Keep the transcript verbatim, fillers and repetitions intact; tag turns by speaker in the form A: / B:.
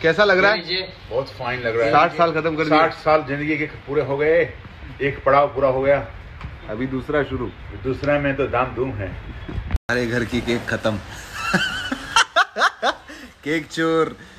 A: कैसा लग रहा है?
B: बहुत फाइन लग रहा है।
A: साठ साल खत्म कर दिए।
B: साठ साल जिंदगी के पूरे हो गए, एक पड़ाव पूरा हो गया,
A: अभी दूसरा शुरू।
B: दूसरा में तो दाम दूम है।
A: हमारे घर की केक खत्म। केक चोर